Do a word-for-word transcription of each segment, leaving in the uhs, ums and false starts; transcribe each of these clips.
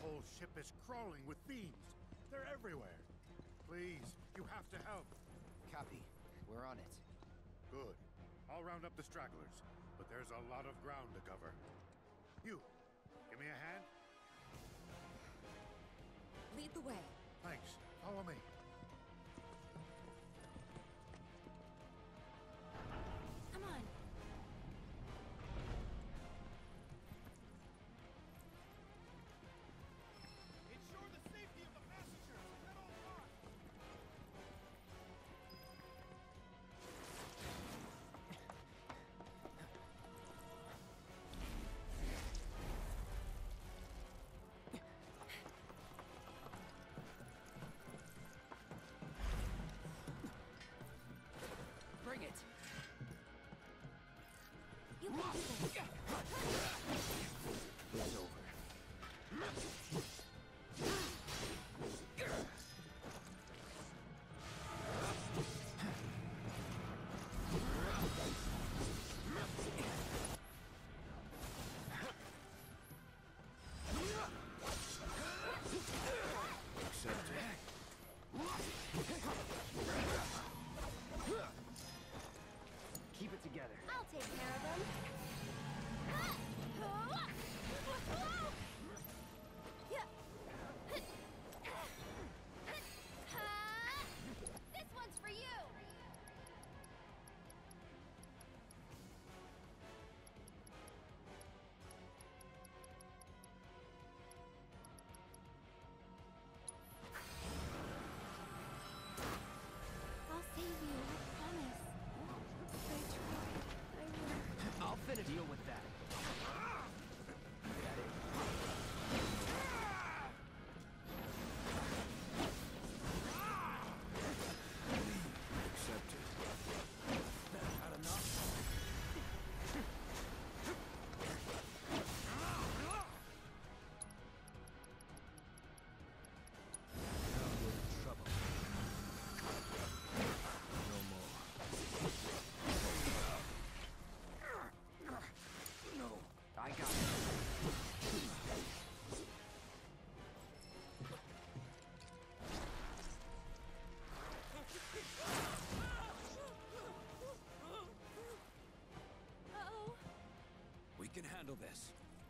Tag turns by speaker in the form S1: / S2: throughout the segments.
S1: whole ship is crawling with fiends. They're everywhere. Please, you have to help.
S2: Copy. We're on it.
S1: Good. I'll round up the stragglers, but there's a lot of ground to cover. You, give me a hand?
S3: Lead the way.
S1: Thanks. Follow me.
S3: Come on.
S4: Ensure the safety of the passengers at all costs.
S2: Bring it!
S3: You can do this.
S2: It's over. Accept it. Keep it together.
S5: I'll take care of them. This one's for you.
S3: I'll save you, I promise. I try. I will.
S2: I'll finish. Deal with that. Got it? Accept it. Not enough? Now we're in trouble. No more. No, I got it.
S3: Uh-oh.
S2: We can handle this.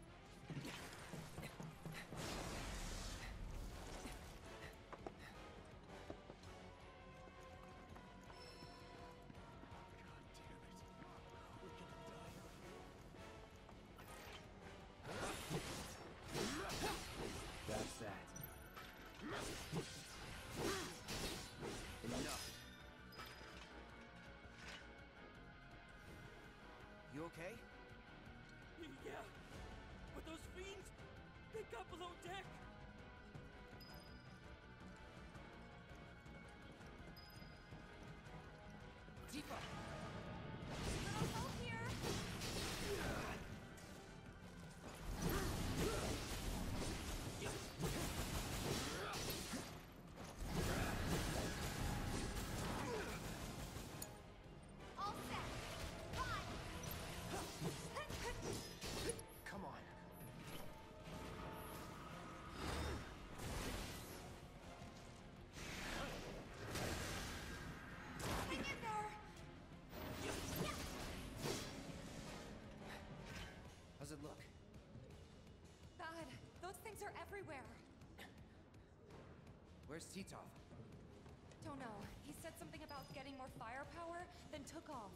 S2: That's that. Enough. You okay?
S4: Yeah, but those fiends, they got below deck.
S2: Tifa!
S3: Little help here.
S5: All set. Bye.
S2: Come on.
S3: Hang in there.
S2: How's it look?
S3: Bad. Those things are everywhere.
S2: Where's Titov?
S3: Don't know. He said something about getting more firepower, then took off.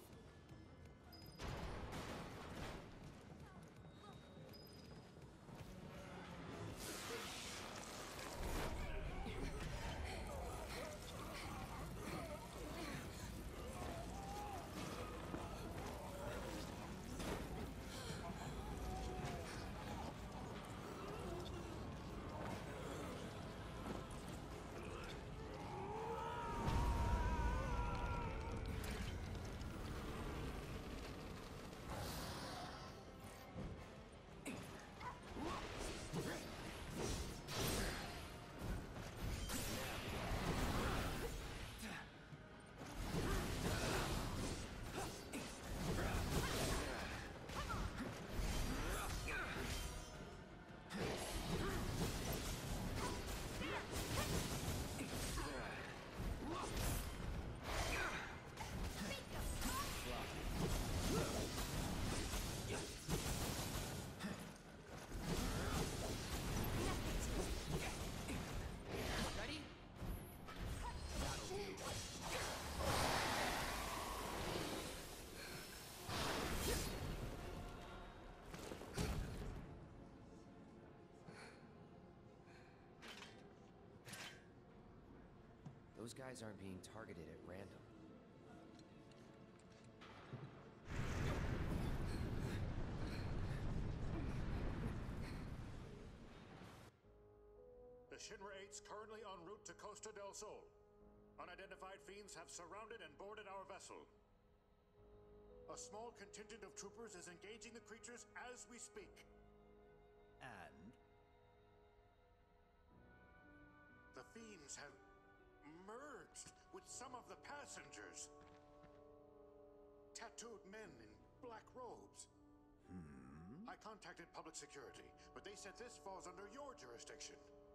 S2: those guys aren't being targeted at random.
S1: The Shinra eight's currently en route to Costa del Sol. Unidentified fiends have surrounded and boarded our vessel. A small contingent of troopers is engaging the creatures as we speak.
S6: And?
S1: The fiends have merged with some of the passengers. Tattooed men in black robes.
S6: Hmm?
S1: I contacted public security, but they said this falls under your jurisdiction.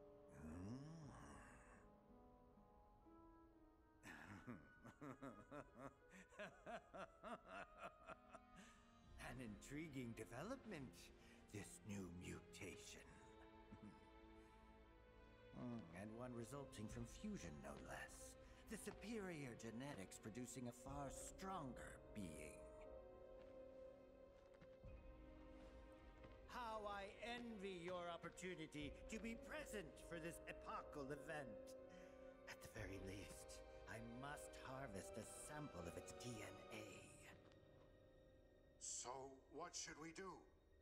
S6: An intriguing development, this new mutation. Mm, and one resulting from fusion, no less. The superior genetics producing a far stronger being. How I envy your opportunity to be present for this epochal event. At the very least, I must harvest a sample of its D N A.
S1: So, what should we do?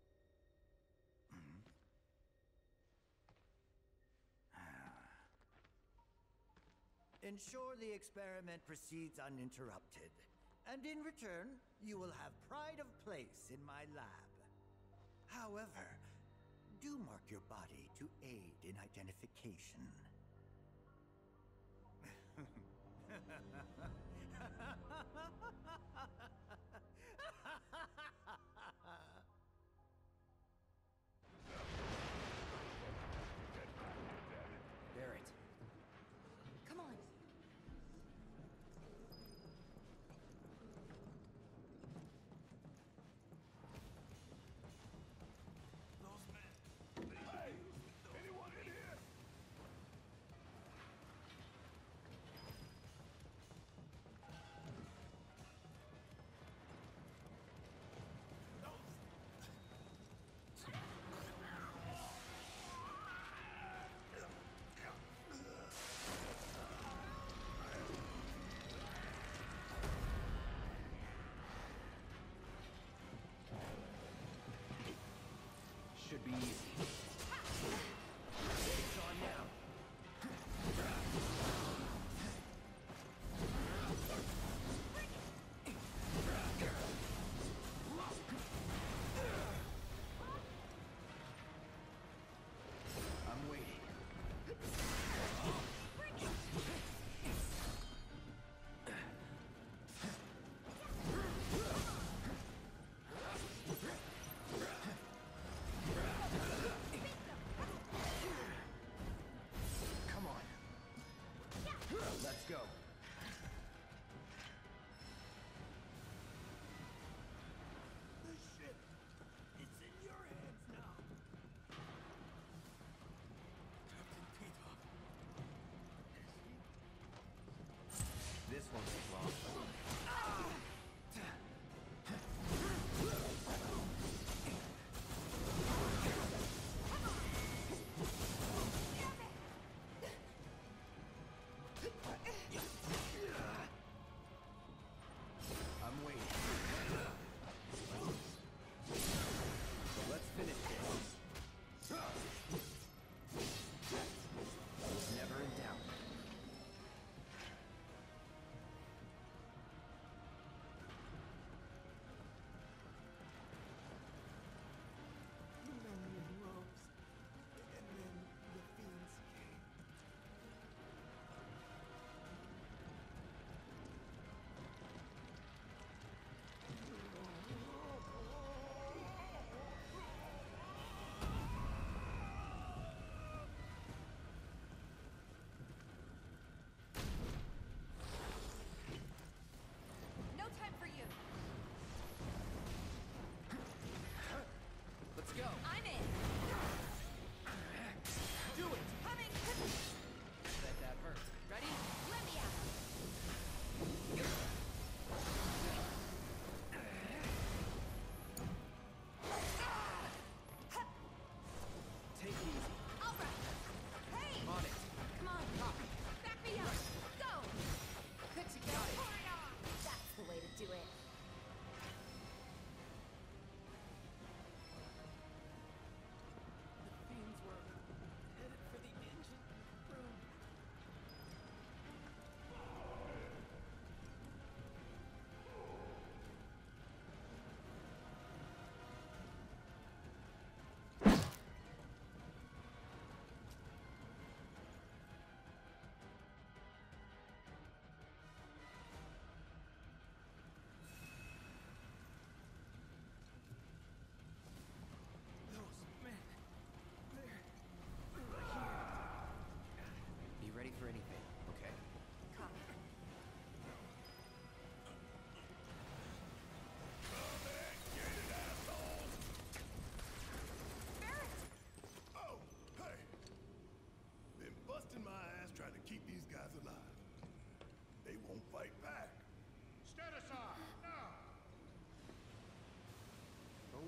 S6: Ensure the experiment proceeds uninterrupted. And in return, you will have pride of place in my lab. However, do mark your body to aid in identification.
S2: Barrett.
S3: Come on.
S2: Should be easy. It's on now. I'm waiting.
S5: Finish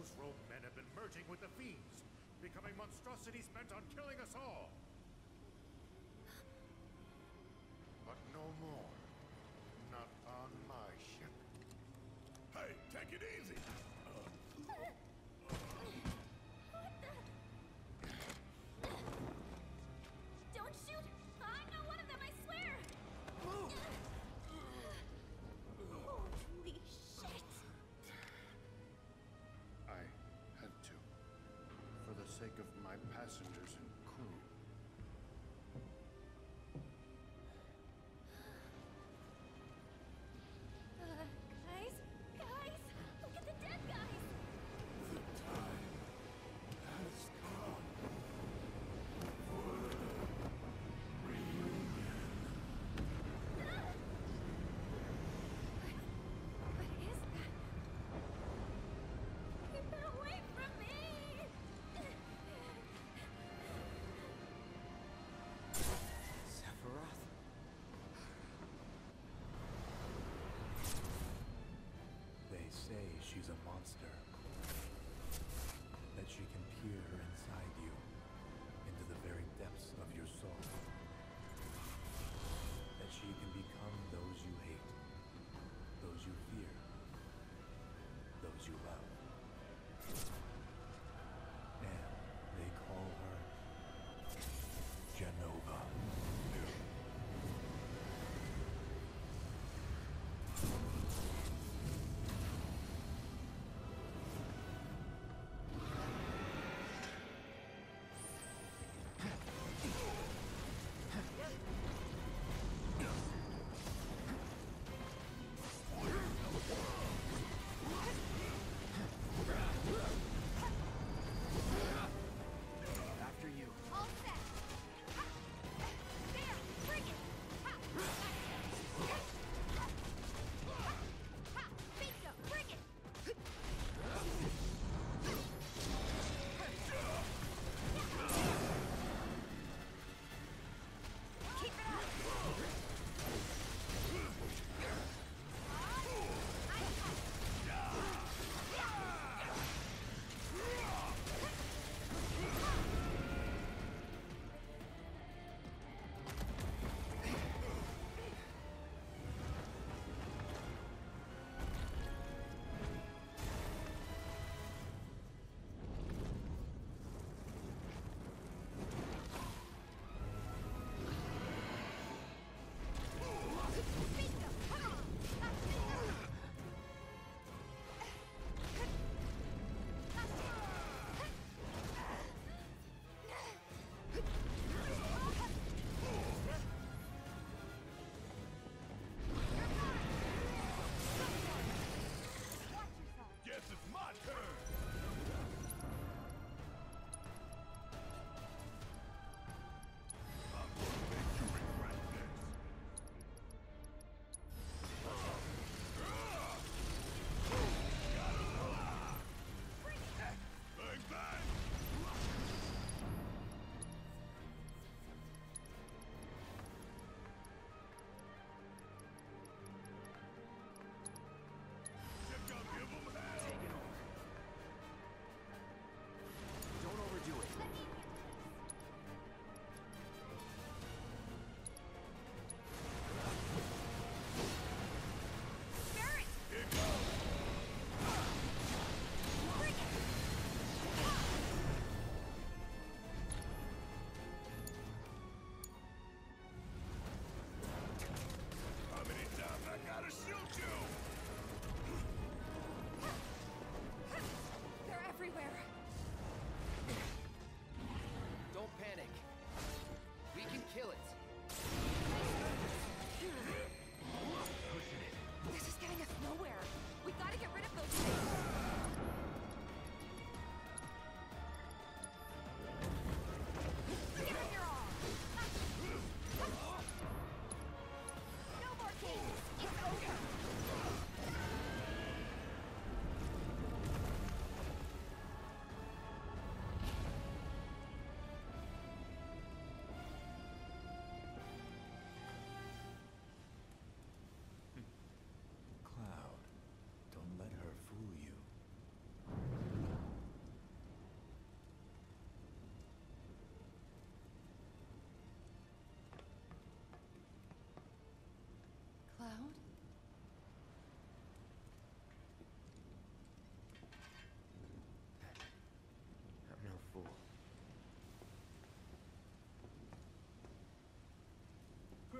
S1: Those rogue men have been merging with the fiends, becoming monstrosities bent on killing us all. But no more. Not on my ship.
S7: Hey, take it easy!
S5: Don't shoot! I'm not one of them, I swear!
S7: Move!
S5: Holy shit!
S1: I had to. For the sake of my passengers and crew.
S5: Uh, guys? Guys! Look at the dead guys!
S7: The time has come for reunion.
S5: What is that? Keep it away from me!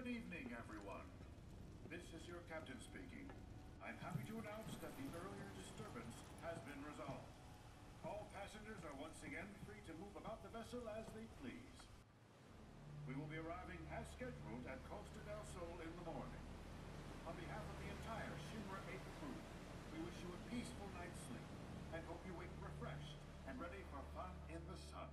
S1: Good evening, everyone. This is your captain speaking. I'm happy to announce that the earlier disturbance has been resolved. All passengers are once again free to move about the vessel as they please. We will be arriving as scheduled at Costa del Sol in the morning. On behalf of the entire Shinra eight crew, we wish you a peaceful night's sleep and hope you wake refreshed and ready for fun in the sun.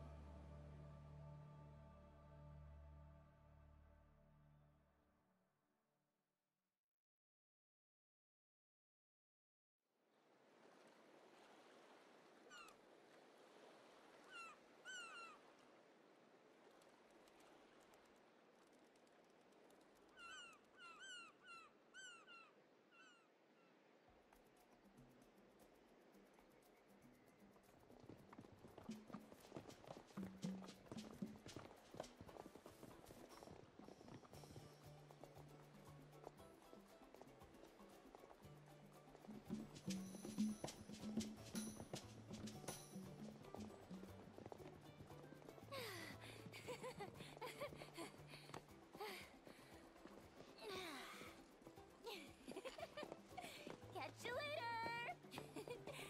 S5: Catch you later!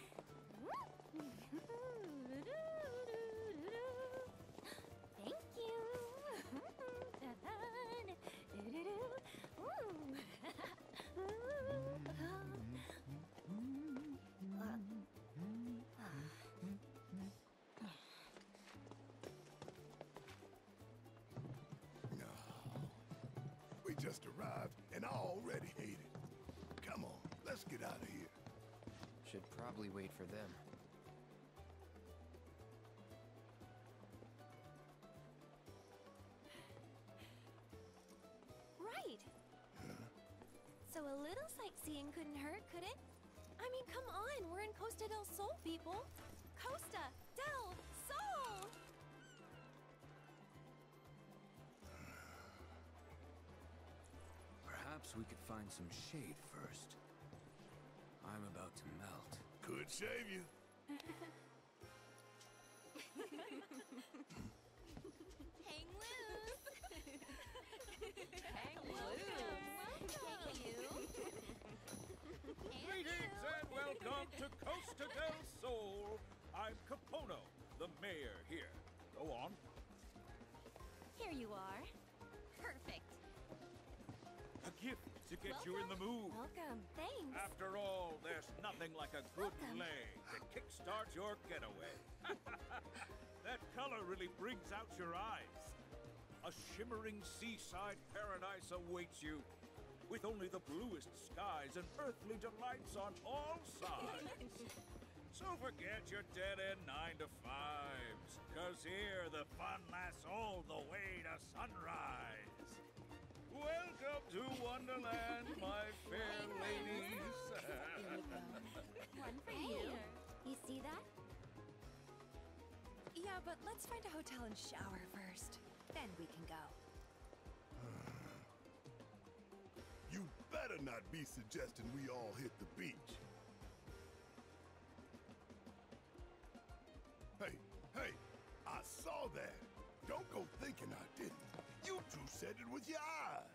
S5: Thank you!
S7: No. We just arrived and I already hate it. Come on, let's get out of here.
S2: Should probably wait for them.
S3: Right. So a little sightseeing couldn't hurt, could it? I mean, come on, we're in Costa del Sol, people. Costa del Sol!
S2: Perhaps we could find some shade first. I'm about to melt.
S7: Could shave you.
S3: Hang loose! Hang loose! Thank you!
S4: Greetings and welcome to Costa del Sol. I'm Capono, the mayor here. Go on.
S3: Here you are. Perfect.
S4: A gift to get you in the mood.
S3: Welcome. Thanks.
S4: After all, there's nothing like a good
S3: Welcome.
S4: leg to kickstart your getaway. That color really brings out your eyes. A shimmering seaside paradise awaits you, with only the bluest skies and earthly delights on all sides. So forget your dead-end nine to fives, cause here the fun lasts all the way to sunrise. Welcome to Wonderland, my fair ladies.
S3: One for you.
S5: You see that?
S3: Yeah, but let's find a hotel and shower first. Then we can go.
S7: You better not be suggesting we all hit the beach. Hey, hey, I saw that. Don't go thinking I didn't. You two said it with your eyes.